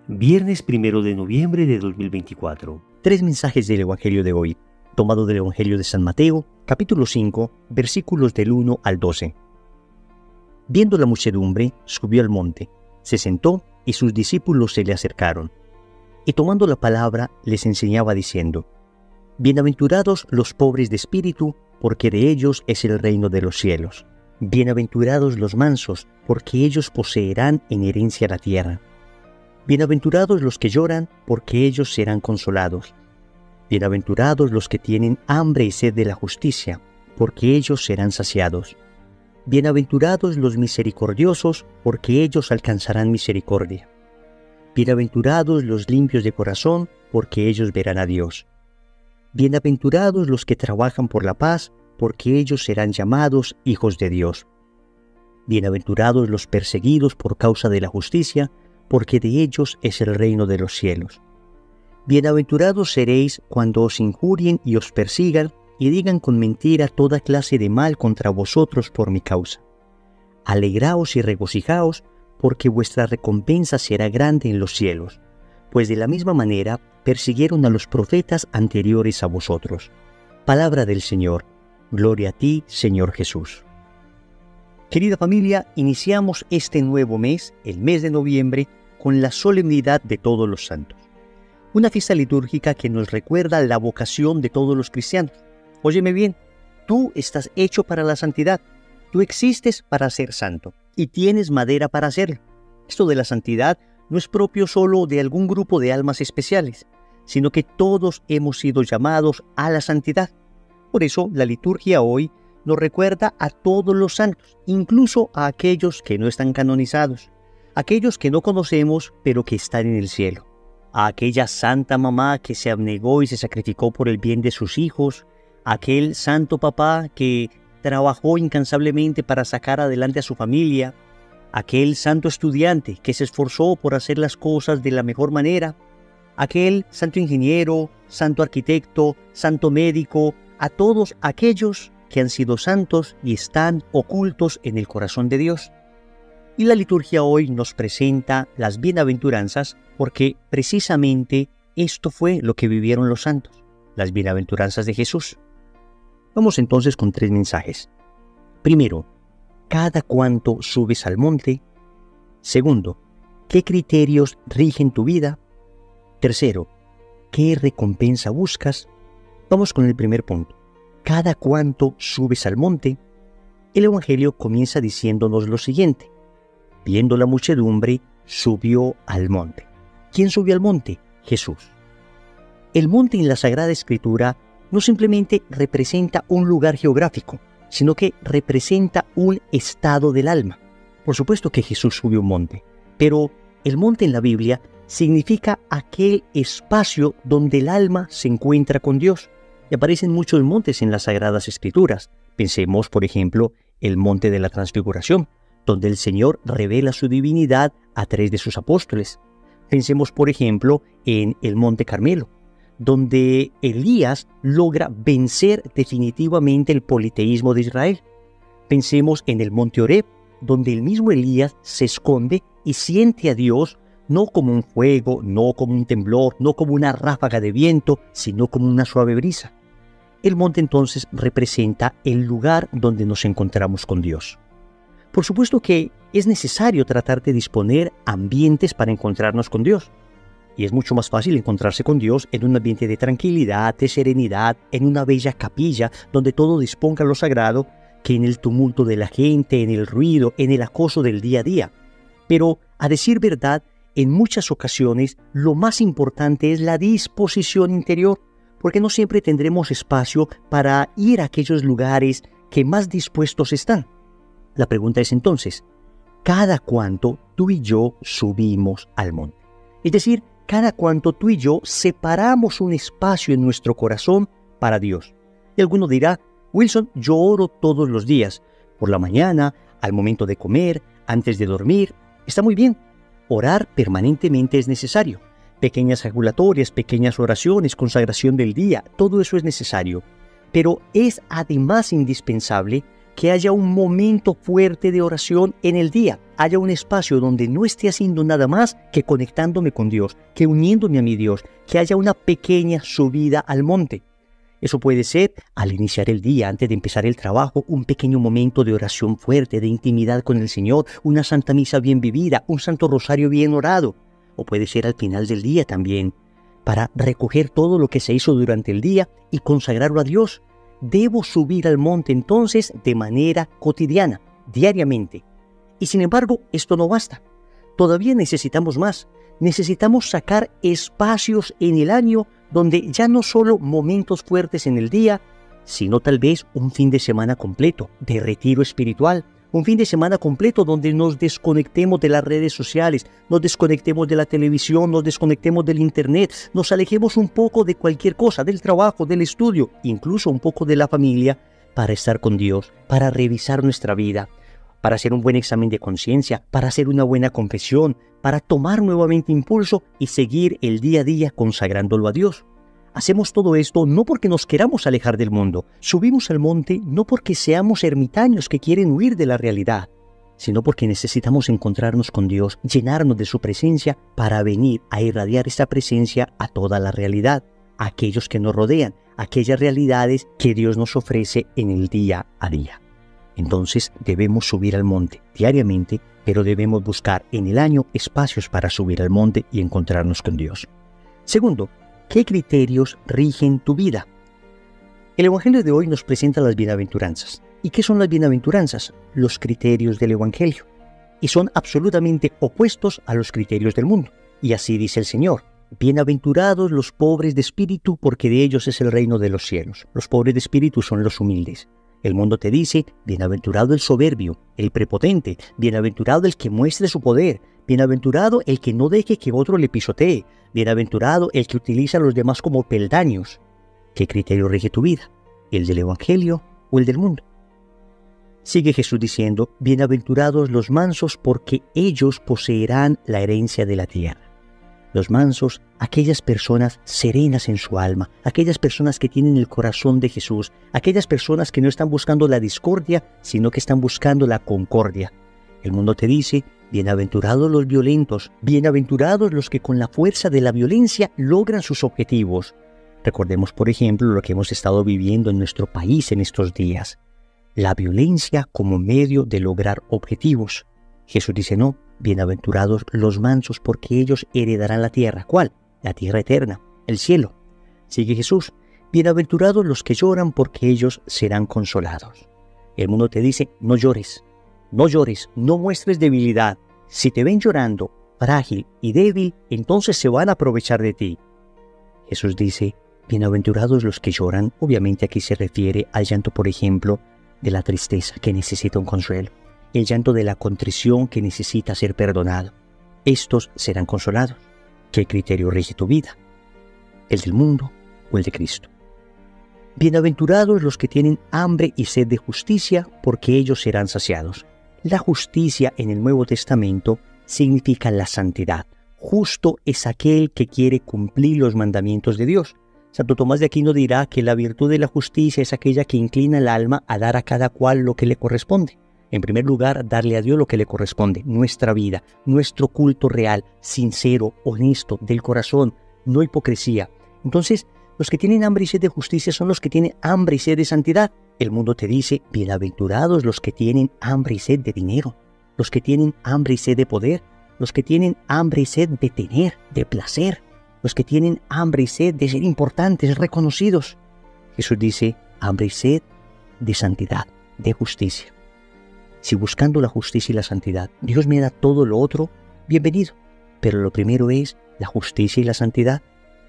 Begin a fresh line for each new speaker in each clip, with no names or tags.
Viernes 1 de noviembre de 2024. Tres mensajes del Evangelio de hoy, tomado del Evangelio de San Mateo, capítulo 5, versículos del 1 al 12. Viendo la muchedumbre, subió al monte, se sentó y sus discípulos se le acercaron. Y tomando la palabra, les enseñaba diciendo: Bienaventurados los pobres de espíritu, porque de ellos es el reino de los cielos. Bienaventurados los mansos, porque ellos poseerán en herencia la tierra. Bienaventurados los que lloran, porque ellos serán consolados. Bienaventurados los que tienen hambre y sed de la justicia, porque ellos serán saciados. Bienaventurados los misericordiosos, porque ellos alcanzarán misericordia. Bienaventurados los limpios de corazón, porque ellos verán a Dios. Bienaventurados los que trabajan por la paz, porque ellos serán llamados hijos de Dios. Bienaventurados los perseguidos por causa de la justicia, porque de ellos es el reino de los cielos. Bienaventurados seréis cuando os injurien y os persigan y digan con mentira toda clase de mal contra vosotros por mi causa. Alegraos y regocijaos, porque vuestra recompensa será grande en los cielos, pues de la misma manera persiguieron a los profetas anteriores a vosotros. Palabra del Señor. Gloria a ti, Señor Jesús. Querida familia, iniciamos este nuevo mes, el mes de noviembre, con la solemnidad de todos los santos. Una fiesta litúrgica que nos recuerda la vocación de todos los cristianos. Óyeme bien, tú estás hecho para la santidad. Tú existes para ser santo y tienes madera para hacerlo. Esto de la santidad no es propio solo de algún grupo de almas especiales, sino que todos hemos sido llamados a la santidad. Por eso la liturgia hoy nos recuerda a todos los santos, incluso a aquellos que no están canonizados, aquellos que no conocemos pero que están en el cielo, a aquella santa mamá que se abnegó y se sacrificó por el bien de sus hijos, a aquel santo papá que trabajó incansablemente para sacar adelante a su familia, aquel santo estudiante que se esforzó por hacer las cosas de la mejor manera, aquel santo ingeniero, santo arquitecto, santo médico, a todos aquellos que han sido santos y están ocultos en el corazón de Dios. Y la liturgia hoy nos presenta las bienaventuranzas porque precisamente esto fue lo que vivieron los santos, las bienaventuranzas de Jesús. Vamos entonces con tres mensajes. Primero, ¿cada cuánto subes al monte? Segundo, ¿qué criterios rigen tu vida? Tercero, ¿qué recompensa buscas? Vamos con el primer punto. ¿Cada cuánto subes al monte? El Evangelio comienza diciéndonos lo siguiente: viendo la muchedumbre, subió al monte. ¿Quién subió al monte? Jesús. El monte en la Sagrada Escritura no simplemente representa un lugar geográfico, sino que representa un estado del alma. Por supuesto que Jesús subió un monte, pero el monte en la Biblia significa aquel espacio donde el alma se encuentra con Dios. Y aparecen muchos montes en las Sagradas Escrituras. Pensemos, por ejemplo, el monte de la Transfiguración, donde el Señor revela su divinidad a través de sus apóstoles. Pensemos, por ejemplo, en el monte Carmelo, donde Elías logra vencer definitivamente el politeísmo de Israel. Pensemos en el monte Horeb, donde el mismo Elías se esconde y siente a Dios no como un fuego, no como un temblor, no como una ráfaga de viento, sino como una suave brisa. El monte entonces representa el lugar donde nos encontramos con Dios. Por supuesto que es necesario tratar de disponer ambientes para encontrarnos con Dios. Y es mucho más fácil encontrarse con Dios en un ambiente de tranquilidad, de serenidad, en una bella capilla donde todo disponga lo sagrado, que en el tumulto de la gente, en el ruido, en el acoso del día a día. Pero, a decir verdad, en muchas ocasiones lo más importante es la disposición interior, porque no siempre tendremos espacio para ir a aquellos lugares que más dispuestos están. La pregunta es entonces, ¿cada cuánto tú y yo subimos al monte? Es decir, ¿cada cuánto tú y yo separamos un espacio en nuestro corazón para Dios? Y alguno dirá: Wilson, yo oro todos los días, por la mañana, al momento de comer, antes de dormir. Está muy bien. Orar permanentemente es necesario. Pequeñas jaculatorias, pequeñas oraciones, consagración del día, todo eso es necesario. Pero es además indispensable que haya un momento fuerte de oración en el día. Haya un espacio donde no esté haciendo nada más que conectándome con Dios, que uniéndome a mi Dios, que haya una pequeña subida al monte. Eso puede ser, al iniciar el día, antes de empezar el trabajo, un pequeño momento de oración fuerte, de intimidad con el Señor, una santa misa bien vivida, un santo rosario bien orado. O puede ser al final del día también, para recoger todo lo que se hizo durante el día y consagrarlo a Dios. Debo subir al monte entonces de manera cotidiana, diariamente. Y sin embargo, esto no basta. Todavía necesitamos más. Necesitamos sacar espacios en el año donde ya no solo momentos fuertes en el día, sino tal vez un fin de semana completo de retiro espiritual, un fin de semana completo donde nos desconectemos de las redes sociales, nos desconectemos de la televisión, nos desconectemos del internet, nos alejemos un poco de cualquier cosa, del trabajo, del estudio, incluso un poco de la familia, para estar con Dios, para revisar nuestra vida, para hacer un buen examen de conciencia, para hacer una buena confesión, para tomar nuevamente impulso y seguir el día a día consagrándolo a Dios. Hacemos todo esto no porque nos queramos alejar del mundo. Subimos al monte no porque seamos ermitaños que quieren huir de la realidad, sino porque necesitamos encontrarnos con Dios, llenarnos de su presencia para venir a irradiar esta presencia a toda la realidad, a aquellos que nos rodean, a aquellas realidades que Dios nos ofrece en el día a día. Entonces debemos subir al monte diariamente, pero debemos buscar en el año espacios para subir al monte y encontrarnos con Dios. Segundo, ¿qué criterios rigen tu vida? El Evangelio de hoy nos presenta las bienaventuranzas. ¿Y qué son las bienaventuranzas? Los criterios del Evangelio. Y son absolutamente opuestos a los criterios del mundo. Y así dice el Señor: bienaventurados los pobres de espíritu, porque de ellos es el reino de los cielos. Los pobres de espíritu son los humildes. El mundo te dice: bienaventurado el soberbio, el prepotente, bienaventurado el que muestre su poder, bienaventurado el que no deje que otro le pisotee, bienaventurado el que utiliza a los demás como peldaños. ¿Qué criterio rige tu vida? ¿El del Evangelio o el del mundo? Sigue Jesús diciendo: bienaventurados los mansos, porque ellos poseerán la herencia de la tierra. Los mansos, aquellas personas serenas en su alma, aquellas personas que tienen el corazón de Jesús, aquellas personas que no están buscando la discordia, sino que están buscando la concordia. El mundo te dice: bienaventurados los violentos, bienaventurados los que con la fuerza de la violencia logran sus objetivos. Recordemos, por ejemplo, lo que hemos estado viviendo en nuestro país en estos días. La violencia como medio de lograr objetivos. Jesús dice: no, bienaventurados los mansos, porque ellos heredarán la tierra. ¿Cuál? La tierra eterna, el cielo. Sigue Jesús: bienaventurados los que lloran, porque ellos serán consolados. El mundo te dice: no llores, no llores, no muestres debilidad. Si te ven llorando, frágil y débil, entonces se van a aprovechar de ti. Jesús dice: bienaventurados los que lloran. Obviamente aquí se refiere al llanto, por ejemplo, de la tristeza, que necesita un consuelo. El llanto de la contrición, que necesita ser perdonado. Estos serán consolados. ¿Qué criterio rige tu vida? ¿El del mundo o el de Cristo? Bienaventurados los que tienen hambre y sed de justicia, porque ellos serán saciados. La justicia en el Nuevo Testamento significa la santidad. Justo es aquel que quiere cumplir los mandamientos de Dios. Santo Tomás de Aquino dirá que la virtud de la justicia es aquella que inclina el alma a dar a cada cual lo que le corresponde. En primer lugar, darle a Dios lo que le corresponde, nuestra vida, nuestro culto real, sincero, honesto, del corazón, no hipocresía. Entonces, los que tienen hambre y sed de justicia son los que tienen hambre y sed de santidad. El mundo te dice: bienaventurados los que tienen hambre y sed de dinero, los que tienen hambre y sed de poder, los que tienen hambre y sed de tener, de placer, los que tienen hambre y sed de ser importantes, reconocidos. Jesús dice: hambre y sed de santidad, de justicia. Si buscando la justicia y la santidad Dios me da todo lo otro, bienvenido. Pero lo primero es la justicia y la santidad.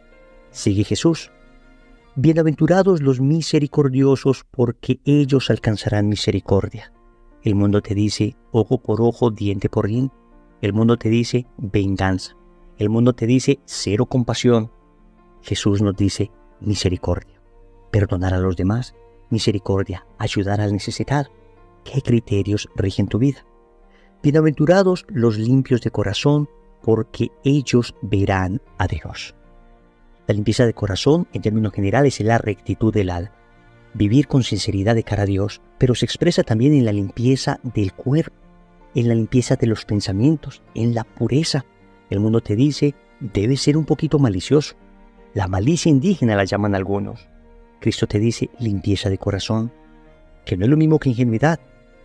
Sigue Jesús: bienaventurados los misericordiosos, porque ellos alcanzarán misericordia. El mundo te dice: ojo por ojo, diente por diente. El mundo te dice: venganza. El mundo te dice: cero compasión. Jesús nos dice: misericordia. Perdonar a los demás, misericordia, ayudar al necesitado. ¿Qué criterios rigen tu vida? Bienaventurados los limpios de corazón, porque ellos verán a Dios. La limpieza de corazón, en términos generales, es la rectitud del alma. vivir con sinceridad de cara a Dios, pero se expresa también en la limpieza del cuerpo, en la limpieza de los pensamientos, en la pureza. El mundo te dice, debes ser un poquito malicioso. La malicia indígena la llaman algunos. Cristo te dice, limpieza de corazón, que no es lo mismo que ingenuidad,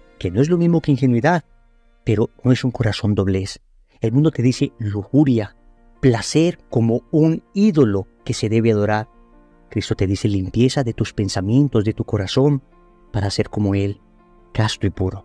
pero no es un corazón doblez. El mundo te dice lujuria, placer como un ídolo que se debe adorar. Cristo te dice limpieza de tus pensamientos, de tu corazón, para ser como Él, casto y puro.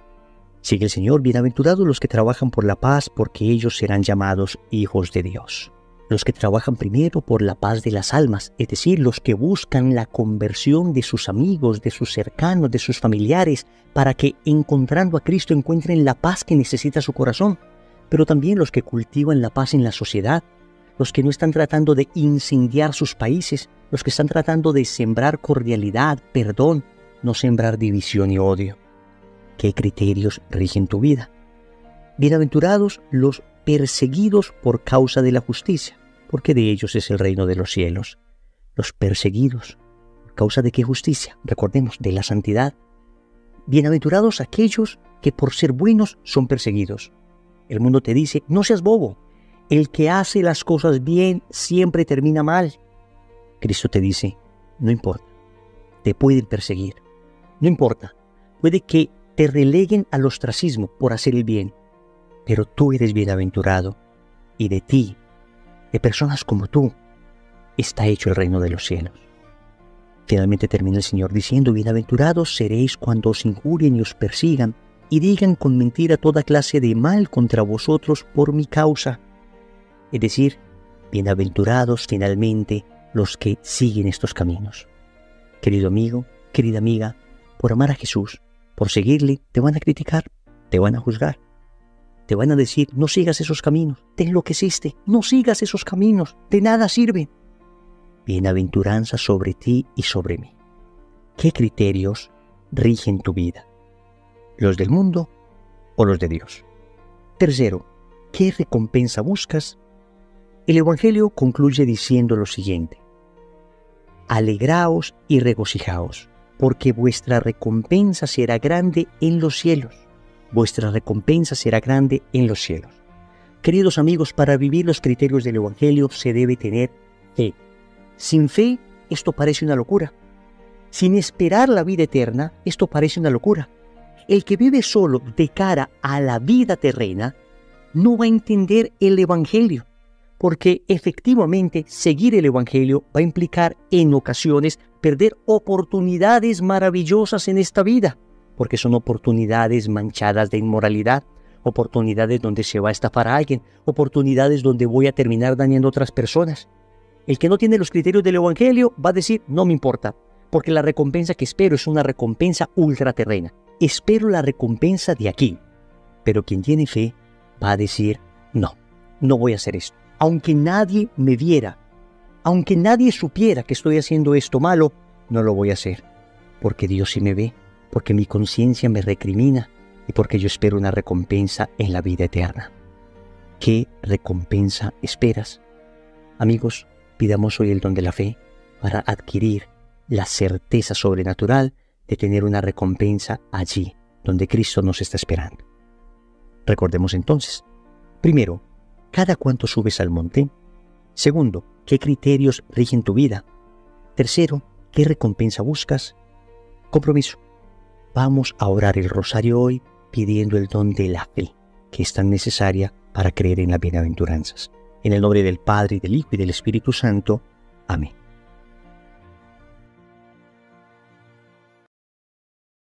Sigue el Señor, bienaventurados los que trabajan por la paz, porque ellos serán llamados hijos de Dios. Los que trabajan primero por la paz de las almas, es decir, los que buscan la conversión de sus amigos, de sus cercanos, de sus familiares, para que encontrando a Cristo encuentren la paz que necesita su corazón, pero también los que cultivan la paz en la sociedad, los que no están tratando de incendiar sus países, los que están tratando de sembrar cordialidad, perdón, no sembrar división y odio. ¿Qué criterios rigen tu vida? Bienaventurados los perseguidos por causa de la justicia, porque de ellos es el reino de los cielos. Los perseguidos, ¿por causa de qué justicia? Recordemos, de la santidad. Bienaventurados aquellos que por ser buenos son perseguidos. El mundo te dice, no seas bobo. El que hace las cosas bien siempre termina mal. Cristo te dice, no importa, te pueden perseguir. No importa, puede que te releguen al ostracismo por hacer el bien, pero tú eres bienaventurado y de ti, de personas como tú, está hecho el reino de los cielos. Finalmente termina el Señor diciendo, bienaventurados seréis cuando os injurien y os persigan y digan con mentira toda clase de mal contra vosotros por mi causa. Es decir, bienaventurados finalmente los que siguen estos caminos. Querido amigo, querida amiga, por amar a Jesús, por seguirle, te van a criticar, te van a juzgar. Te van a decir, no sigas esos caminos, te enloqueciste, no sigas esos caminos, de nada sirven. Bienaventuranza sobre ti y sobre mí. ¿Qué criterios rigen tu vida? ¿Los del mundo o los de Dios? Tercero, ¿qué recompensa buscas? El Evangelio concluye diciendo lo siguiente: alegraos y regocijaos, porque vuestra recompensa será grande en los cielos. Vuestra recompensa será grande en los cielos. Queridos amigos, para vivir los criterios del Evangelio se debe tener fe. Sin fe, esto parece una locura. Sin esperar la vida eterna, esto parece una locura. El que vive solo de cara a la vida terrena no va a entender el Evangelio, porque efectivamente seguir el Evangelio va a implicar en ocasiones perder oportunidades maravillosas en esta vida, porque son oportunidades manchadas de inmoralidad, oportunidades donde se va a estafar a alguien, oportunidades donde voy a terminar dañando a otras personas. El que no tiene los criterios del Evangelio va a decir, no me importa, porque la recompensa que espero es una recompensa ultraterrena. Espero la recompensa de aquí. Pero quien tiene fe va a decir, no, no voy a hacer esto. Aunque nadie me viera, aunque nadie supiera que estoy haciendo esto malo, no lo voy a hacer. Porque Dios sí me ve, porque mi conciencia me recrimina y porque yo espero una recompensa en la vida eterna. ¿Qué recompensa esperas? Amigos, pidamos hoy el don de la fe para adquirir la certeza sobrenatural de tener una recompensa allí, donde Cristo nos está esperando. Recordemos entonces, primero, ¿cada cuánto subes al monte? Segundo, ¿qué criterios rigen tu vida? Tercero, ¿qué recompensa buscas? Compromiso. Vamos a orar el rosario hoy pidiendo el don de la fe, que es tan necesaria para creer en las bienaventuranzas. En el nombre del Padre, y del Hijo, y del Espíritu Santo. Amén.